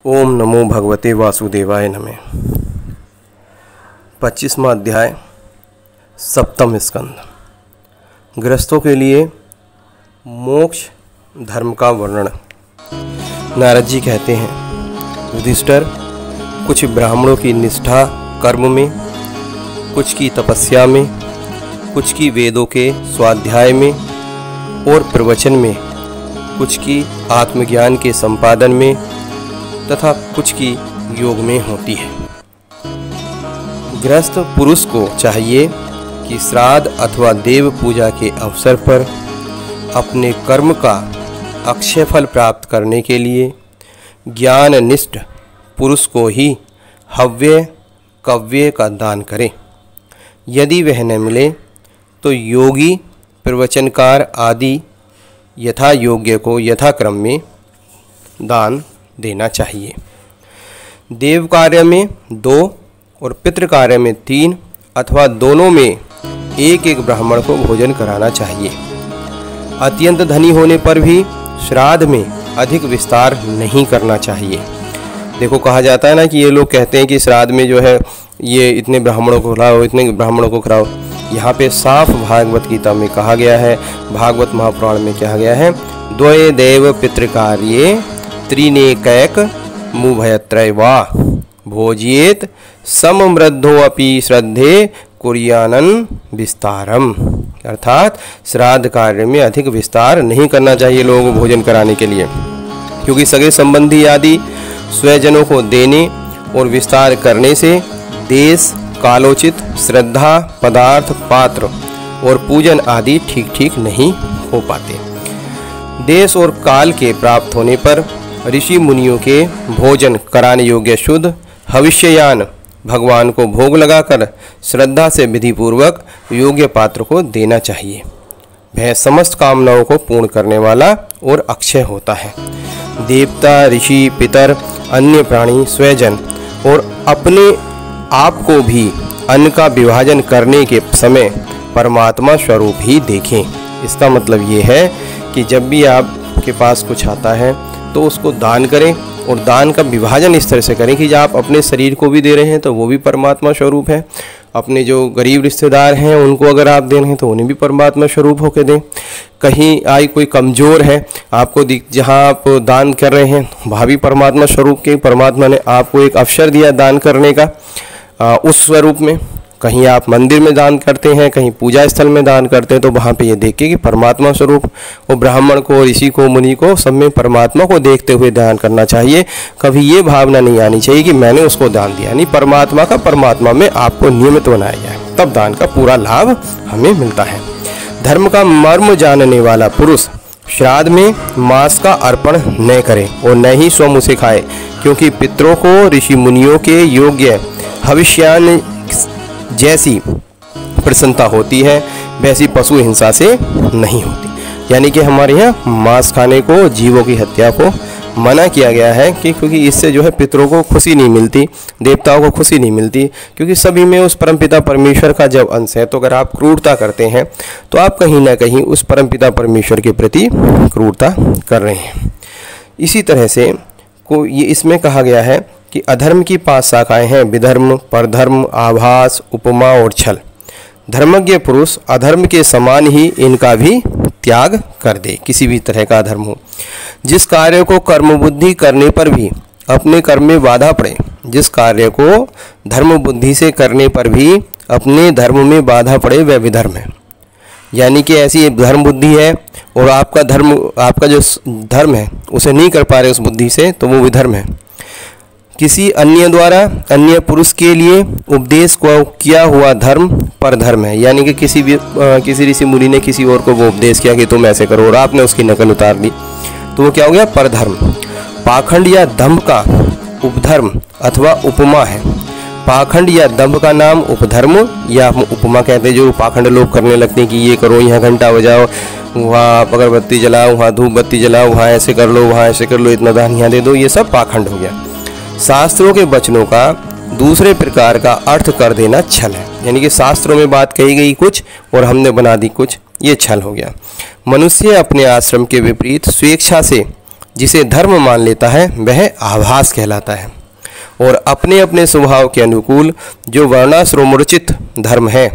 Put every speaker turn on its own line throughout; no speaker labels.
ओम नमो भगवते वासुदेवाय नमः। 25वां अध्याय, सप्तम स्कंद। गृहस्थों के लिए मोक्ष धर्म का वर्णन। नारद जी कहते हैं, युधिष्ठिर, कुछ ब्राह्मणों की निष्ठा कर्म में, कुछ की तपस्या में, कुछ की वेदों के स्वाध्याय में और प्रवचन में, कुछ की आत्मज्ञान के संपादन में तथा कुछ की योग में होती है। गृहस्थ पुरुष को चाहिए कि श्राद्ध अथवा देव पूजा के अवसर पर अपने कर्म का अक्षय फल प्राप्त करने के लिए ज्ञाननिष्ठ पुरुष को ही हव्य कव्य का दान करें। यदि वह न मिले तो योगी प्रवचनकार आदि यथा योग्य को यथाक्रम में दान देना चाहिए। देव कार्य में 2 और पितृ कार्य में 3 अथवा दोनों में एक एक ब्राह्मण को भोजन कराना चाहिए। अत्यंत धनी होने पर भी श्राद्ध में अधिक विस्तार नहीं करना चाहिए। देखो, कहा जाता है ना कि ये लोग कहते हैं कि श्राद्ध में जो है ये इतने ब्राह्मणों को खिलाओ, इतने ब्राह्मणों को खिलाओ। यहाँ पे साफ भागवत गीता में कहा गया है, भागवत महापुराण में कहा गया है, द्वये देव पितृकार्ये त्रिनेकैक मुभयत्रैवा भोज्येत सममृद्धो अपि श्रद्धे कुर्यानन विस्तारम। अर्थात श्राद्ध कार्य में अधिक विस्तार नहीं करना चाहिए लोगों को भोजन कराने के लिए, क्योंकि सगे संबंधी आदि स्वजनों को देने और विस्तार करने से देश कालोचित श्रद्धा पदार्थ पात्र और पूजन आदि ठीक ठीक नहीं हो पाते। देश और काल के प्राप्त होने पर ऋषि मुनियों के भोजन कराने योग्य शुद्ध हविष्ययान भगवान को भोग लगाकर श्रद्धा से विधिपूर्वक योग्य पात्र को देना चाहिए। वह समस्त कामनाओं को पूर्ण करने वाला और अक्षय होता है। देवता ऋषि पितर अन्य प्राणी स्वजन और अपने आप को भी अन्न का विभाजन करने के समय परमात्मा स्वरूप ही देखें। इसका मतलब ये है कि जब भी आपके पास कुछ आता है तो उसको दान करें, और दान का विभाजन इस तरह से करें कि जब आप अपने शरीर को भी दे रहे हैं तो वो भी परमात्मा स्वरूप है। अपने जो गरीब रिश्तेदार हैं उनको अगर आप दे रहे हैं तो उन्हें भी परमात्मा स्वरूप होकर दें। कहीं आई कोई कमज़ोर है आपको जहाँ आप दान कर रहे हैं वहाँ भी परमात्मा स्वरूप के परमात्मा ने आपको एक अवसर दिया दान करने का उस स्वरूप में। कहीं आप मंदिर में दान करते हैं, कहीं पूजा स्थल में दान करते हैं, तो वहाँ पे ये देखिए कि परमात्मा स्वरूप वो ब्राह्मण को, ऋषि को, मुनि को, सब में परमात्मा को देखते हुए दान करना चाहिए। कभी ये भावना नहीं आनी चाहिए कि मैंने उसको दान दिया, नहीं, परमात्मा का परमात्मा में आपको नियमित बनाया जाए, तब दान का पूरा लाभ हमें मिलता है। धर्म का मर्म जानने वाला पुरुष श्राद्ध में मांस का अर्पण न करे और न ही स्वयं उसे खाए, क्योंकि पितरों को ऋषि मुनियों के योग्य हविष्यान जैसी प्रसन्नता होती है वैसी पशु हिंसा से नहीं होती। यानी कि हमारे यहाँ मांस खाने को, जीवों की हत्या को मना किया गया है कि क्योंकि इससे जो है पितरों को खुशी नहीं मिलती, देवताओं को खुशी नहीं मिलती, क्योंकि सभी में उस परमपिता परमेश्वर का जब अंश है। तो अगर आप क्रूरता करते हैं तो आप कहीं ना कहीं उस परमपिता परमेश्वर के प्रति क्रूरता कर रहे हैं। इसी तरह से को ये इसमें कहा गया है कि अधर्म की 5 शाखाएं हैं, विधर्म, परधर्म, आभास, उपमा और छल। धर्मज्ञ पुरुष अधर्म के समान ही इनका भी त्याग कर दे, किसी भी तरह का अधर्म हो। जिस कार्य को कर्म बुद्धि करने पर भी अपने कर्म में बाधा पड़े, जिस कार्य को धर्म बुद्धि से करने पर भी अपने धर्म में बाधा पड़े, वह विधर्म है। यानी कि ऐसी धर्म बुद्धि है और आपका जो धर्म है उसे नहीं कर पा रहे उस बुद्धि से, तो वो विधर्म है। किसी अन्य द्वारा अन्य पुरुष के लिए उपदेश को किया हुआ धर्म परधर्म है। यानी कि किसी ऋषि मुनि ने किसी और को वो उपदेश किया कि तुम ऐसे करो और आपने उसकी नकल उतार दी, तो वो क्या हो गया? परधर्म। पाखंड या दंभ का उपधर्म अथवा उपमा है। पाखंड या दंभ का नाम उपधर्म या उपमा कहते हैं। जो पाखंड लोग करने लगते हैं कि ये करो, यहाँ घंटा बजाओ, वहाँ अगरबत्ती जलाओ, वहाँ धूप बत्ती जलाओ, वहाँ ऐसे कर लो, वहाँ ऐसे कर लो, इतना दान यहाँ दे दो, ये सब पाखंड हो गया। शास्त्रों के वचनों का दूसरे प्रकार का अर्थ कर देना छल है। यानी कि शास्त्रों में बात कही गई कुछ और हमने बना दी कुछ, ये छल हो गया। मनुष्य अपने आश्रम के विपरीत स्वेच्छा से जिसे धर्म मान लेता है वह आभास कहलाता है। और अपने अपने स्वभाव के अनुकूल जो वर्णाश्रमोचित धर्म है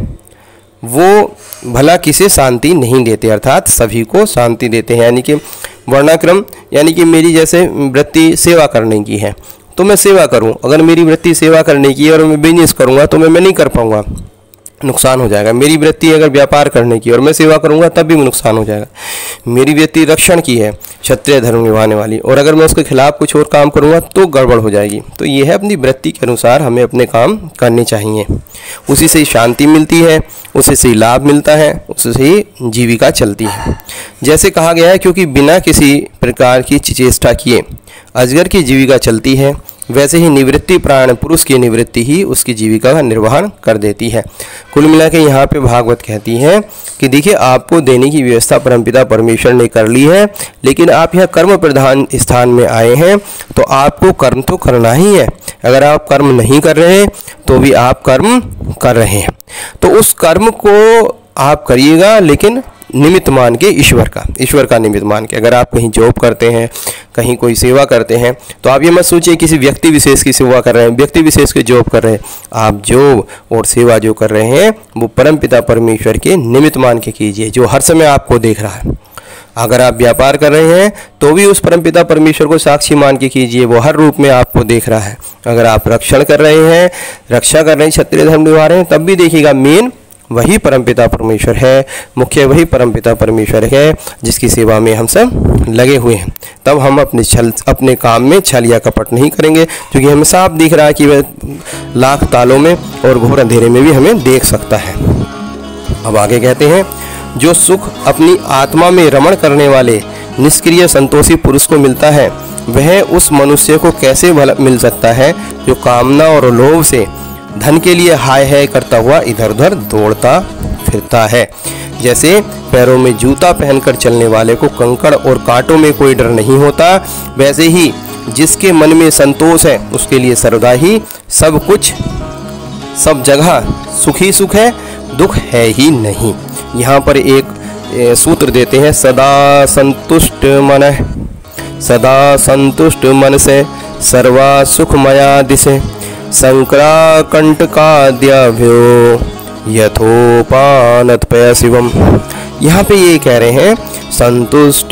वो भला किसे शांति नहीं देते, अर्थात सभी को शांति देते हैं। यानी कि वर्णाक्रम, यानी कि मेरी जैसे वृत्ति सेवा करने की है तो मैं सेवा करूं, अगर मेरी वृत्ति सेवा करने की है और मैं बिजनेस करूंगा तो मैं नहीं कर पाऊंगा, नुकसान हो जाएगा। मेरी वृत्ति अगर व्यापार करने की और मैं सेवा करूंगा तब भी नुकसान हो जाएगा। मेरी वृत्ति रक्षण की है, क्षत्रिय धर्म निभाने वाली, और अगर मैं उसके खिलाफ कुछ और काम करूंगा तो गड़बड़ हो जाएगी। तो ये है, अपनी वृत्ति के अनुसार हमें अपने काम करने चाहिए, उसी से ही शांति मिलती है, उसी से ही लाभ मिलता है, उसी से ही जीविका चलती है। जैसे कहा गया है, क्योंकि बिना किसी प्रकार की चेष्टा किए अजगर की जीविका चलती है, वैसे ही निवृत्ति प्राण पुरुष की निवृत्ति ही उसकी जीविका का निर्वहन कर देती है। कुल मिला के यहाँ पे भागवत कहती है कि देखिए, आपको देने की व्यवस्था परमपिता परमेश्वर ने कर ली है, लेकिन आप यहाँ कर्म प्रधान स्थान में आए हैं तो आपको कर्म तो करना ही है। अगर आप कर्म नहीं कर रहे तो भी आप कर्म कर रहे हैं, तो उस कर्म को आप करिएगा, लेकिन निमित्त मान के ईश्वर का निमित्त मान के। अगर आप कहीं जॉब करते हैं, कहीं कोई सेवा करते हैं, तो आप ये मत सोचिए किसी व्यक्ति विशेष की सेवा कर रहे हैं, व्यक्ति विशेष की जॉब कर रहे हैं। आप जॉब और सेवा जो कर रहे हैं वो परमपिता परमेश्वर के निमित्त मान के कीजिए, जो हर समय आपको देख रहा है। अगर आप व्यापार कर रहे हैं तो भी उस परमपिता परमेश्वर को साक्षी मान के कीजिए, वो हर रूप में आपको देख रहा है। अगर आप रक्षण कर रहे हैं, रक्षा कर रहे हैं, क्षत्रिय धर्म निभा रहे हैं, तब भी देखिएगा मेन वही परमपिता परमेश्वर है, मुख्य वही परमपिता परमेश्वर है जिसकी सेवा में हम सब लगे हुए हैं। तब हम अपने काम में छल या कपट नहीं करेंगे, क्योंकि हमें साफ दिख रहा है कि वह लाख तालों में और घोर अंधेरे में भी हमें देख सकता है। अब आगे कहते हैं, जो सुख अपनी आत्मा में रमण करने वाले निष्क्रिय संतोषी पुरुष को मिलता है, वह उस मनुष्य को कैसे मिल सकता है जो कामना और लोभ से धन के लिए हाय हाय करता हुआ इधर उधर दौड़ता फिरता है। जैसे पैरों में जूता पहनकर चलने वाले को कंकड़ और कांटों में कोई डर नहीं होता, वैसे ही जिसके मन में संतोष है उसके लिए सर्वदा ही सब कुछ, सब जगह सुख ही सुख है, दुख है ही नहीं। यहाँ पर एक सूत्र देते हैं, सदा संतुष्ट मन से सर्वा सुखमया दिशे संक्राकंटकाद्याभ्यो यथोपानतपय शिवम। यहाँ पे ये कह रहे हैं, संतुष्ट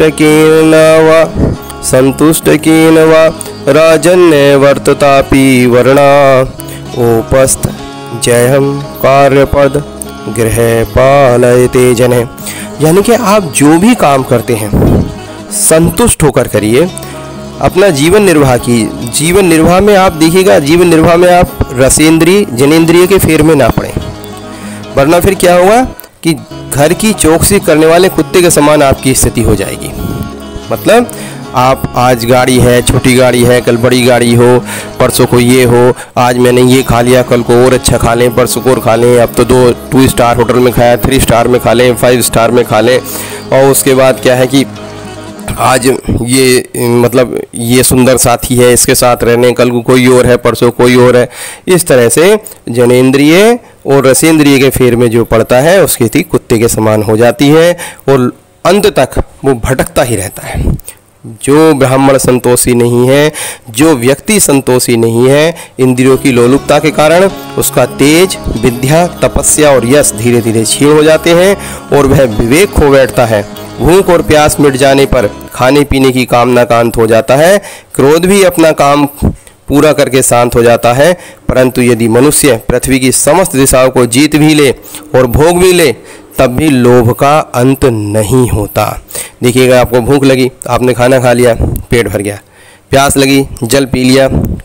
केन वा राजन्य वर्ततापि वर्णा उपस्थ जयम कार्यपद गृह पालयते जने। यानी कि आप जो भी काम करते हैं संतुष्ट होकर करिए, अपना जीवन निर्वाह की। जीवन निर्वाह में आप देखिएगा, जीवन निर्वाह में आप रसेंद्रिय जनेंद्रिय के फेर में ना पड़े, वरना फिर क्या होगा कि घर की चौकसी करने वाले कुत्ते के समान आपकी स्थिति हो जाएगी। मतलब आप आज गाड़ी है, छोटी गाड़ी है, कल बड़ी गाड़ी हो, परसों को ये हो, आज मैंने ये खा लिया, कल को और अच्छा खा लें, परसों को और खा लें, अब तो 2 स्टार होटल में खाया, 3 स्टार में खा लें, 5 स्टार में खा लें, और उसके बाद क्या है कि आज ये मतलब ये सुंदर साथी है, इसके साथ रहने, कल को कोई और है, परसों कोई और है। इस तरह से जनेंद्रिय और रसेंद्रिय के फेर में जो पड़ता है उसकी स्थिति कुत्ते के समान हो जाती है और अंत तक वो भटकता ही रहता है। जो ब्राह्मण संतोषी नहीं है, जो व्यक्ति संतोषी नहीं है, इंद्रियों की लोलुपता के कारण उसका तेज, विद्या, तपस्या और यश धीरे धीरे क्षीण हो जाते हैं और वह विवेक खो बैठता है। भूख और प्यास मिट जाने पर खाने पीने की कामना का अंत हो जाता है। क्रोध भी अपना काम पूरा करके शांत हो जाता है। परंतु यदि मनुष्य पृथ्वी की समस्त दिशाओं को जीत भी ले और भोग भी ले, तब भी लोभ का अंत नहीं होता। देखिएगा, आपको भूख लगी, आपने खाना खा लिया, पेट भर गया, प्यास लगी, जल पी लिया,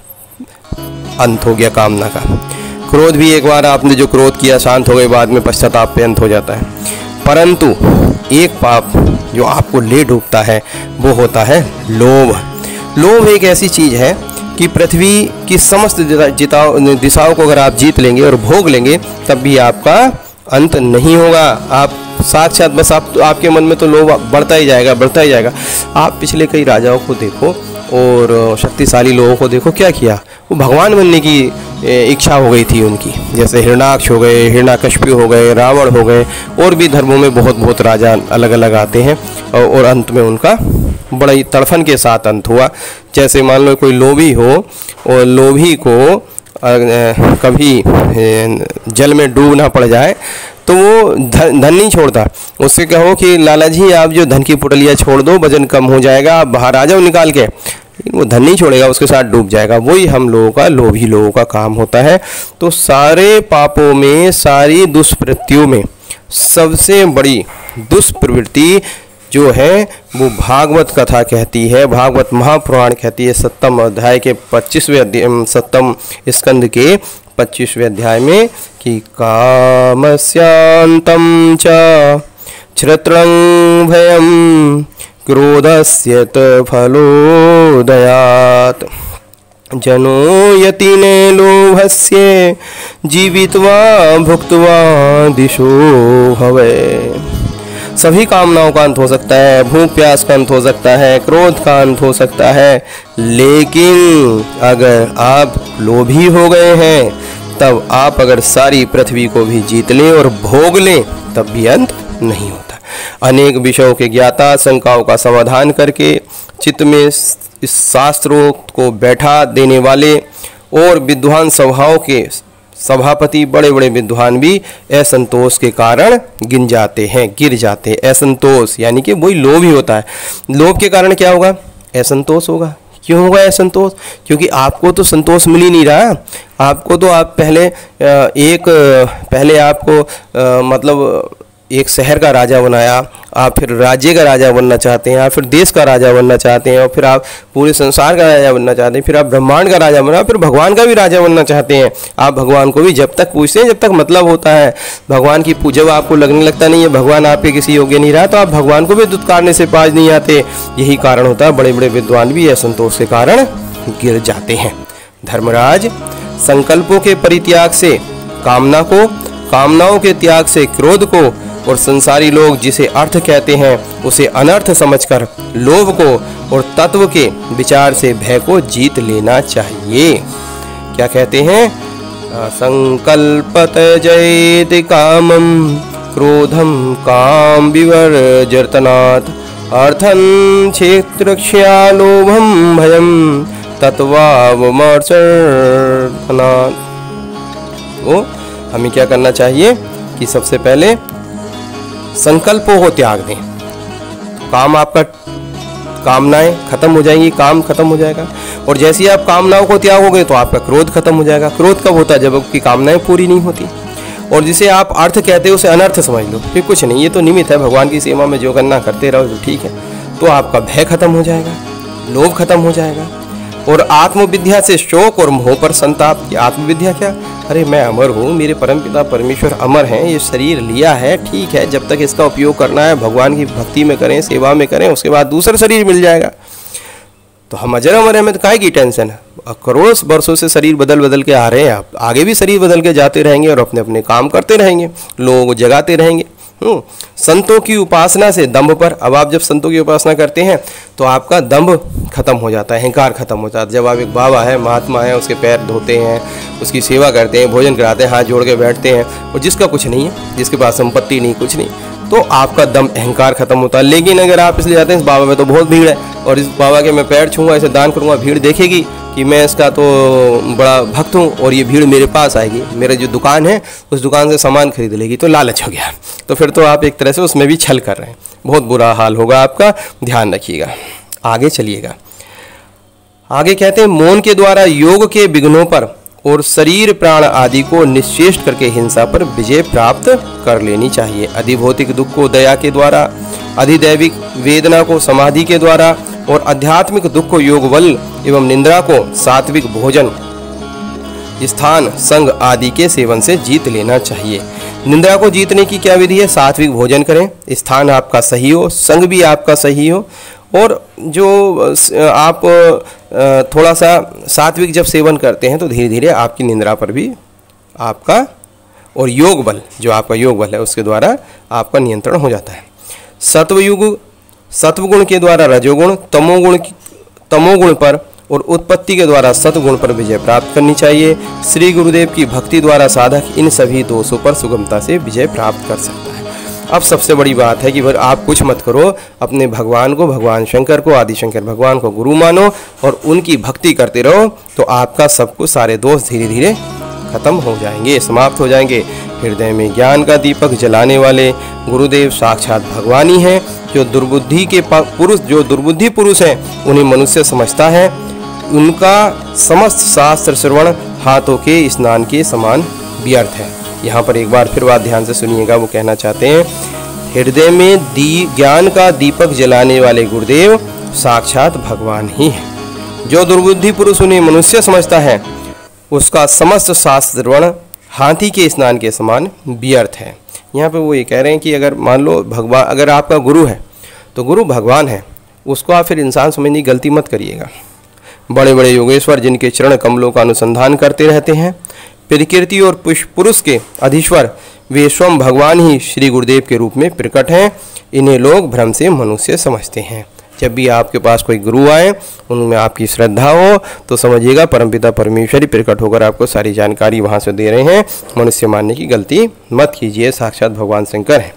अंत हो गया कामना का। क्रोध भी एक बार आपने जो क्रोध किया शांत हो गए, बाद में पश्चाताप पे अंत हो जाता है। परंतु एक पाप जो आपको ले डूबता है वो होता है लोभ। लोभ एक ऐसी चीज़ है कि पृथ्वी की समस्त दिशाओं को अगर आप जीत लेंगे और भोग लेंगे, तब भी आपका अंत नहीं होगा। आप साक्षात बस आपके मन में तो लोभ बढ़ता ही जाएगा, बढ़ता ही जाएगा। आप पिछले कई राजाओं को देखो और शक्तिशाली लोगों को देखो, क्या किया, वो भगवान बनने की इच्छा हो गई थी उनकी। जैसे हिरणाक्ष हो गए, हिरण्यकश्यप हो गए, रावण हो गए, और भी धर्मों में बहुत राजा अलग अलग आते हैं और अंत में उनका बड़ी तड़फन के साथ अंत हुआ। जैसे मान लो कोई लोभी हो और लोभी को कभी जल में डूबना पड़ जाए तो वो धन नहीं छोड़ता। उससे कहो कि लाला जी आप जो धन की पुटलियाँ छोड़ दो, वजन कम हो जाएगा, आप बाहर आ जाओ निकाल के, लेकिन वो धन नहीं छोड़ेगा, उसके साथ डूब जाएगा। वही हम लोगों का, लोभी लोगों का काम होता है। तो सारे पापों में, सारी दुष्प्रवृत्तियों में सबसे बड़ी दुष्प्रवृत्ति जो है वो भागवत कथा कहती है, भागवत महापुराण कहती है। 7वें अध्याय के 25वें 7वें स्कंद के 25वें अध्याय में कि कामस्यान्तं च क्षत्रं भयं क्रोधस्यत फलोदयात् जनो यतिने लोभस्य जीवित्वा भुक्त्वा दिशो भवे। सभी कामनाओं का अंत हो सकता है, भूख प्यास का अंत हो सकता है, क्रोध का अंत हो सकता है, लेकिन अगर आप लोभी हो गए हैं तब आप अगर सारी पृथ्वी को भी जीत लें और भोग लें तब भी अंत नहीं होता। अनेक विषयों के ज्ञाता, शंकाओं का समाधान करके चित्त में इस शास्त्रों को बैठा देने वाले और विद्वान सभाओं के सभापति, बड़े बड़े विद्वान भी असंतोष के कारण गिर जाते हैं। असंतोष यानी कि वही लोभ ही होता है। लोभ के कारण क्या होगा? असंतोष होगा। क्यों होगा असंतोष? क्योंकि आपको तो संतोष मिल ही नहीं रहा। आपको तो आप पहले आपको मतलब एक शहर का राजा बनाया, आप फिर राज्य का राजा बनना चाहते हैं, आप फिर देश का राजा बनना चाहते हैं, और फिर आप पूरे संसार का राजा बनना चाहते हैं, फिर आप ब्रह्मांड का राजा बना, फिर भगवान का भी राजा बनना चाहते हैं। आप भगवान को भी जब तक पूछते हैं जब तक मतलब होता है, भगवान की जब आपको लगने लगता नहीं है भगवान आपके किसी योग्य नहीं रहा, तो आप भगवान को भी दुत्कारने से पास नहीं आते। यही कारण होता है, बड़े बड़े विद्वान भी असंतोष के कारण गिर जाते हैं। धर्मराज, संकल्पों के परित्याग से कामना को, कामनाओं के त्याग से क्रोध को, और संसारी लोग जिसे अर्थ कहते हैं उसे अनर्थ समझकर लोभ को और तत्व के विचार से भय को जीत लेना चाहिए। क्या कहते हैं? संकल्पत जयति कामं क्रोधं काम विवर्जतनात् अर्थं क्षेत्रक्ष्या लोभं भयं तत्वावमर्शनात्। तो हमें क्या करना चाहिए कि सबसे पहले संकल्पों को त्याग दें। काम आपका, कामनाएं खत्म हो जाएंगी, काम खत्म हो जाएगा। और जैसे ही आप कामनाओं को त्यागोगे तो आपका क्रोध खत्म हो जाएगा। क्रोध कब होता है? जब आपकी कामनाएं पूरी नहीं होती। और जिसे आप अर्थ कहते हो उसे अनर्थ समझ लो, फिर कुछ नहीं, ये तो निमित्त है, भगवान की सेवा में जो करना करते रहो तो ठीक है। तो आपका भय खत्म हो जाएगा, लोभ खत्म हो जाएगा। और आत्मविद्या से शोक और मोह पर संताप। आत्मविद्या क्या? अरे मैं अमर हूँ, मेरे परमपिता परमेश्वर अमर हैं, ये शरीर लिया है, ठीक है, जब तक इसका उपयोग करना है भगवान की भक्ति में करें, सेवा में करें, उसके बाद दूसरा शरीर मिल जाएगा। तो हम अजर अमर हैं, में तो काहे की टेंशन है? करोड़ों वर्षों से शरीर बदल बदल के आ रहे हैं, आप आगे भी शरीर बदल के जाते रहेंगे और अपने अपने काम करते रहेंगे, लोगों को जगाते रहेंगे। संतों की उपासना से दंभ पर। अब आप जब संतों की उपासना करते हैं तो आपका दंभ खत्म हो जाता है, अहंकार खत्म हो जाता है। जब आप एक बाबा है, महात्मा है, उसके पैर धोते हैं, उसकी सेवा करते हैं, भोजन कराते हैं, हाथ जोड़ के बैठते हैं, और जिसका कुछ नहीं है, जिसके पास संपत्ति नहीं, कुछ नहीं, तो आपका दम, अहंकार खत्म होता है। लेकिन अगर आप इसलिए जाते हैं इस बाबा में तो बहुत भीड़ है और इस बाबा के मैं पैर छूँगा, इसे दान करूँगा, भीड़ देखेगी कि मैं इसका तो बड़ा भक्त हूँ और ये भीड़ मेरे पास आएगी, मेरा जो दुकान है उस दुकान से सामान खरीद लेगी, तो लालच हो गया। तो फिर तो आप एक तरह से उसमें भी छल कर रहे हैं, बहुत बुरा हाल होगा आपका, ध्यान रखिएगा। आगे चलिएगा। आगे कहते हैं मौन के द्वारा योग के विघ्नों पर और शरीर प्राण आदि को निश्चेष करके हिंसा पर विजय प्राप्त कर लेनी चाहिए। अधिभौतिक दुख को दया के द्वारा, अधिदैविक वेदना को समाधि के द्वारा और आध्यात्मिक दुख को योग बल एवं निंद्रा को सात्विक भोजन, स्थान, संग आदि के सेवन से जीत लेना चाहिए। निंद्रा को जीतने की क्या विधि है? सात्विक भोजन करें, स्थान आपका सही हो, संग भी आपका सही हो, और जो आप थोड़ा सा सात्विक जब सेवन करते हैं तो धीरे धीरे आपकी निंद्रा पर भी आपका, और योग बल, जो आपका योग बल है उसके द्वारा आपका नियंत्रण हो जाता है। सत्वयुग, सत्वगुण के द्वारा रजोगुण, तमोगुण पर और उत्पत्ति के द्वारा सत्वगुण पर विजय प्राप्त करनी चाहिए। श्री गुरुदेव की भक्ति द्वारा साधक इन सभी दोषों पर सुगमता से विजय प्राप्त कर सकता है। अब सबसे बड़ी बात है कि भाई आप कुछ मत करो, अपने भगवान को, भगवान शंकर को, आदिशंकर भगवान को गुरु मानो और उनकी भक्ति करते रहो, तो आपका सब कुछ, सारे दोष धीरे धीरे खत्म हो जाएंगे, समाप्त हो जाएंगे। हृदय में ज्ञान का दीपक जलाने वाले गुरुदेव साक्षात भगवान ही हैं। जो दुर्बुद्धि पुरुष हैं उन्हें मनुष्य समझता है, उनका समस्त शास्त्र श्रवण हाथों के स्नान के समान व्यर्थ है। यहाँ पर एक बार फिर बात ध्यान से सुनिएगा, वो कहना चाहते हैं, हृदय में ज्ञान का दीपक जलाने वाले गुरुदेव साक्षात भगवान ही हैं। जो दुर्बुद्धि पुरुष उन्हें मनुष्य समझता है, उसका समस्त शास्त्र श्रवण हाथी के स्नान के समान व्यर्थ है। यहाँ पे वो ये कह रहे हैं कि अगर मान लो भगवान, अगर आपका गुरु है तो गुरु भगवान है, उसको आप फिर इंसान समझने की गलती मत करिएगा। बड़े बड़े योगेश्वर जिनके चरण कमलों का अनुसंधान करते रहते हैं, प्रकृति और पुरुष के अधीश्वर वे स्वयं भगवान ही श्री गुरुदेव के रूप में प्रकट हैं। इन्हें लोग भ्रम से मनुष्य समझते हैं। जब भी आपके पास कोई गुरु आए, उनमें आपकी श्रद्धा हो, तो समझिएगा परमपिता परमेश्वर ही प्रकट होकर आपको सारी जानकारी वहाँ से दे रहे हैं। मनुष्य मानने की गलती मत कीजिए, साक्षात भगवान शंकर हैं।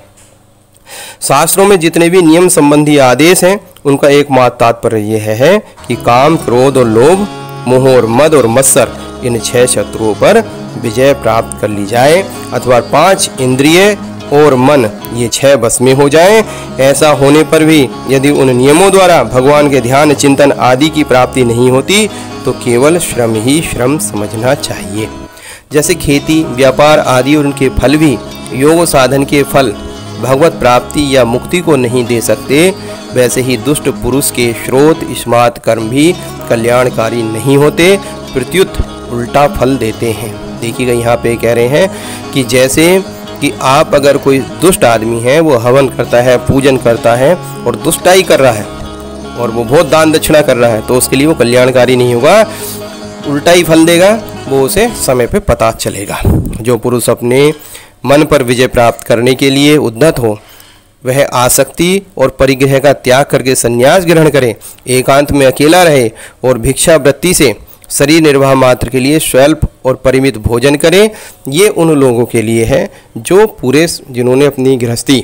शास्त्रों में जितने भी नियम संबंधी आदेश हैं, उनका एकमात्र तात्पर्य यह है कि काम, क्रोध और लोभ, मोह और मद और मत्सर, इन 6 शत्रुओं पर विजय प्राप्त कर ली जाए, अथवा 5 इंद्रिय और मन, ये 6 बस में हो जाएं। ऐसा होने पर भी यदि उन नियमों द्वारा भगवान के ध्यान, चिंतन आदि की प्राप्ति नहीं होती, तो केवल श्रम ही श्रम समझना चाहिए। जैसे खेती, व्यापार आदि और उनके फल भी योग साधन के फल भगवत प्राप्ति या मुक्ति को नहीं दे सकते, वैसे ही दुष्ट पुरुष के श्रोत स्मार्त कर्म भी कल्याणकारी नहीं होते, प्रत्युत उल्टा फल देते हैं। देखिएगा यहाँ पे कह रहे हैं कि जैसे कि आप अगर कोई दुष्ट आदमी है, वो हवन करता है, पूजन करता है और दुष्टाई कर रहा है और वो बहुत दान दक्षिणा कर रहा है, तो उसके लिए वो कल्याणकारी नहीं होगा, उल्टा ही फल देगा, वो उसे समय पे पता चलेगा। जो पुरुष अपने मन पर विजय प्राप्त करने के लिए उद्यत हो, वह आसक्ति और परिग्रह का त्याग करके संन्यास ग्रहण करे, एकांत में अकेला रहे और भिक्षावृत्ति से शरीर निर्वाह मात्र के लिए स्वल्प और परिमित भोजन करें। ये उन लोगों के लिए है जो पूरे, जिन्होंने अपनी गृहस्थी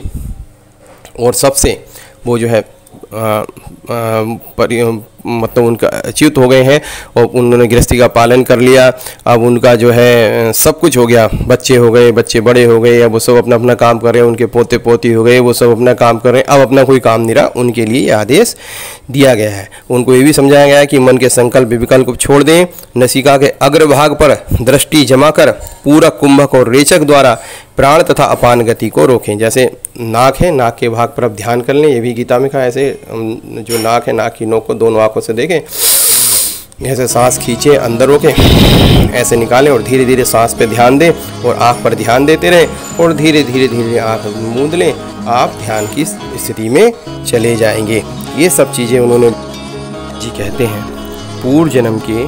और सबसे वो जो है मतलब उनका अच्युत हो गए हैं और उन्होंने गृहस्थी का पालन कर लिया। अब उनका जो है सब कुछ हो गया, बच्चे हो गए, बच्चे बड़े हो गए, अब वो सब अपना अपना काम कर रहे हैं, उनके पोते पोती हो गए, वो सब अपना काम कर रहे हैं, अब अपना कोई काम नहीं रहा, उनके लिए ये आदेश दिया गया है। उनको ये भी समझाया गया है कि मन के संकल्प विकल्प को छोड़ दें, नसिका के अग्रभाग पर दृष्टि जमा कर पूरक, कुंभक और रेचक द्वारा प्राण तथा अपान गति को रोकें। जैसे नाक है, नाक के भाग पर अब ध्यान कर लें, ये भी गीता में कहा, ऐसे जो नाक है, नाक की नोक को दोनों आंखों से देखें, ऐसे सांस खींचे, अंदर रोकें, ऐसे निकालें और धीरे धीरे सांस पे ध्यान दें और आँख पर ध्यान देते रहें और धीरे धीरे धीरे आँख मूंद लें, आप ध्यान की स्थिति में चले जाएंगे। ये सब चीज़ें उन्होंने जी कहते हैं। पूर्व जन्म के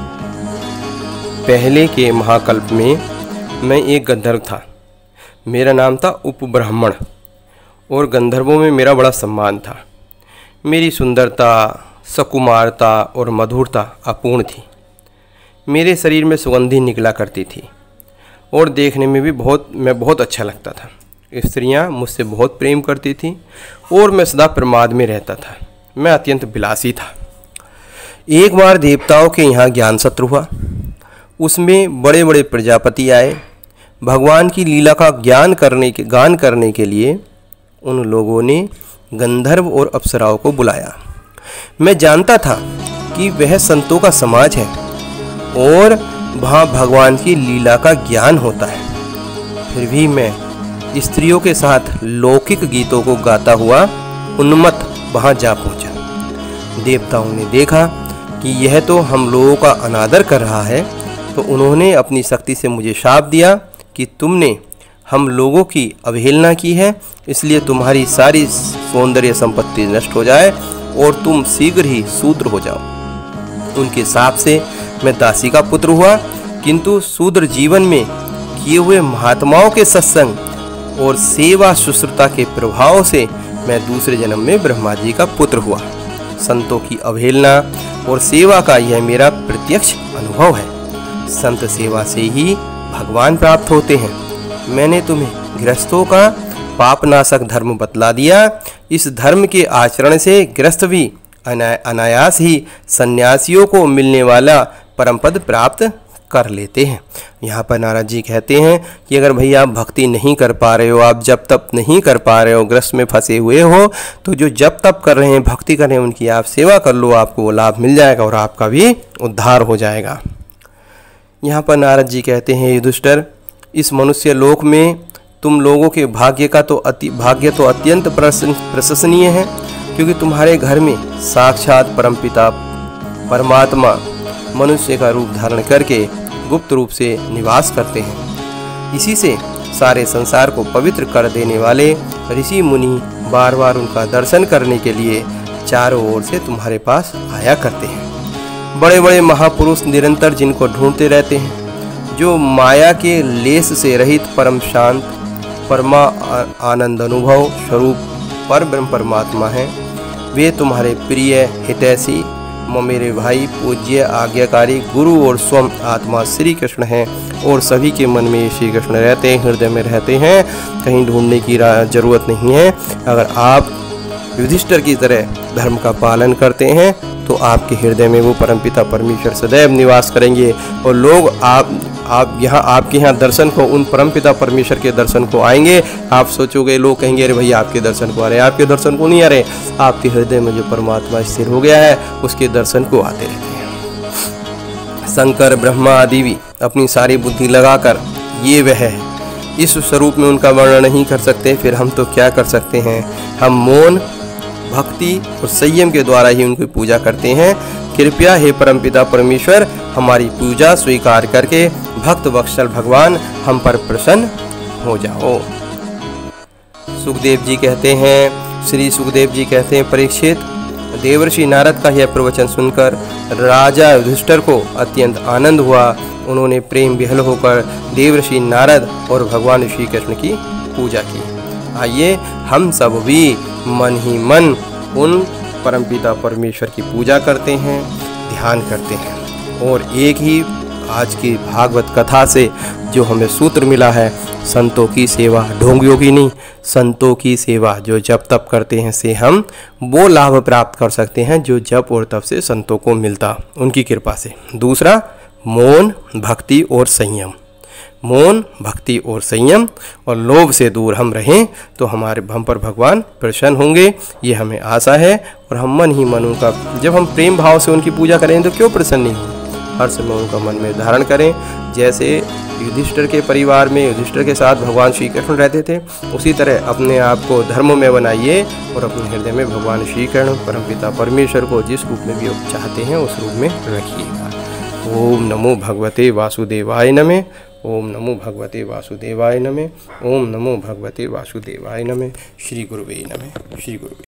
पहले के महाकल्प में मैं एक गंधर्व था, मेरा नाम था उपब्राह्मण और गंधर्वों में मेरा बड़ा सम्मान था। मेरी सुंदरता, सकुमारता और मधुरता अपूर्ण थी। मेरे शरीर में सुगंधी निकला करती थी और देखने में भी मैं बहुत अच्छा लगता था। स्त्रियां मुझसे बहुत प्रेम करती थीं और मैं सदा प्रमाद में रहता था। मैं अत्यंत विलासी था। एक बार देवताओं के यहाँ ज्ञान सत्र हुआ, उसमें बड़े बड़े प्रजापति आए। भगवान की लीला का गान करने के लिए उन लोगों ने गंधर्व और अप्सराओं को बुलाया। मैं जानता था कि वह संतों का समाज है और वहाँ भगवान की लीला का ज्ञान होता है, फिर भी मैं स्त्रियों के साथ लौकिक गीतों को गाता हुआ उन्मत्त वहाँ जा पहुँचा। देवताओं ने देखा कि यह तो हम लोगों का अनादर कर रहा है, तो उन्होंने अपनी शक्ति से मुझे शाप दिया कि तुमने हम लोगों की अवहेलना की है, इसलिए तुम्हारी सारी सौंदर्य संपत्ति नष्ट हो जाए और तुम शीघ्र ही शूद्र हो जाओ। उनके शाप से मैं दासी का पुत्र हुआ, किंतु शूद्र जीवन में किए हुए महात्माओं के सत्संग और सेवा शुश्रूषा के प्रभाव से मैं दूसरे जन्म में ब्रह्मा जी का पुत्र हुआ। संतों की अवहेलना और सेवा का यह मेरा प्रत्यक्ष अनुभव है। संत सेवा से ही भगवान प्राप्त होते हैं। मैंने तुम्हें गृहस्थों का पापनाशक धर्म बतला दिया। इस धर्म के आचरण से गृहस्थ भी अनायास ही सन्यासियों को मिलने वाला परम पद प्राप्त कर लेते हैं। यहाँ पर नारद जी कहते हैं कि अगर भैया आप भक्ति नहीं कर पा रहे हो, आप जप तप नहीं कर पा रहे हो, गृहस्थ में फंसे हुए हो, तो जो जप तप कर रहे हैं, भक्ति कर रहे हैं, उनकी आप सेवा कर लो, आपको वो लाभ मिल जाएगा और आपका भी उद्धार हो जाएगा। यहाँ पर नारद जी कहते हैं, युधिष्ठिर, इस मनुष्य लोक में तुम लोगों के भाग्य तो अत्यंत प्रशंसनीय है, क्योंकि तुम्हारे घर में साक्षात परमपिता परमात्मा मनुष्य का रूप धारण करके गुप्त रूप से निवास करते हैं। इसी से सारे संसार को पवित्र कर देने वाले ऋषि मुनि बार बार उनका दर्शन करने के लिए चारों ओर से तुम्हारे पास आया करते हैं। बड़े बड़े महापुरुष निरंतर जिनको ढूंढते रहते हैं, जो माया के लेस से रहित परम शांत परमा आनंद अनुभव स्वरूप पर ब्रह्म परमात्मा हैं, वे तुम्हारे प्रिय हितैषी मेरे भाई पूज्य आज्ञाकारी गुरु और स्वयं आत्मा श्री कृष्ण हैं। और सभी के मन में श्री कृष्ण रहते हैं, हृदय में रहते हैं, कहीं ढूंढने की जरूरत नहीं है। अगर आप युधिष्ठिर की तरह धर्म का पालन करते हैं तो आपके हृदय में वो परमपिता परमेश्वर सदैव निवास करेंगे। और लोग आपके यहाँ दर्शन को, उन परमपिता परमेश्वर के दर्शन को आएंगे। आप सोचोगे, लोग कहेंगे अरे भैया आपके दर्शन को आ रहे, आपके दर्शन को नहीं आ रहे। आपके हृदय में जो परमात्मा स्थिर हो गया है उसके दर्शन को आते रहते हैं। शंकर ब्रह्मा आदि भी अपनी सारी बुद्धि लगाकर ये वह है, इस स्वरूप में उनका वर्णन नहीं कर सकते, फिर हम तो क्या कर सकते हैं। हम मौन, भक्ति और संयम के द्वारा ही उनकी पूजा करते हैं। कृपया हे परमपिता परमेश्वर हमारी पूजा स्वीकार करके भक्त वत्सल भगवान हम पर प्रसन्न हो जाओ। सुखदेव जी कहते हैं, श्री सुखदेव जी कहते हैं, परीक्षित, देवर्षि नारद का यह प्रवचन सुनकर राजा युधिष्ठिर को अत्यंत आनंद हुआ। उन्होंने प्रेम विह्वल होकर देवर्षि नारद और भगवान श्री कृष्ण की पूजा की। आइए हम सब भी मन ही मन उन परमपिता परमेश्वर की पूजा करते हैं, ध्यान करते हैं। और एक ही आज की भागवत कथा से जो हमें सूत्र मिला है, संतों की सेवा, ढोंगियों की नहीं, संतों की सेवा, जो जप तप करते हैं से हम वो लाभ प्राप्त कर सकते हैं जो जप और तप से संतों को मिलता उनकी कृपा से। दूसरा, मौन, भक्ति और संयम। मौन, भक्ति और संयम और लोभ से दूर हम रहें तो हम पर भगवान प्रसन्न होंगे, ये हमें आशा है। और हम मन ही मन उनका, जब हम प्रेम भाव से उनकी पूजा करें तो क्यों प्रसन्न नहीं हों, हर समय उनका मन में धारण करें। जैसे युधिष्ठिर के परिवार में युधिष्ठिर के साथ भगवान श्री कृष्ण रहते थे, उसी तरह अपने आप को धर्म में बनाइए और अपने हृदय में भगवान श्री कृष्ण परमपिता परमेश्वर को जिस रूप में भी आप चाहते हैं उस रूप में रखिएगा। ओम नमो भगवते वासुदेवाय नमः। ओम नमो भगवते वासुदेवाय नमः। ओम नमो भगवते वासुदेवाय नमः। श्री गुरुवे नमः। श्री गुरुवे।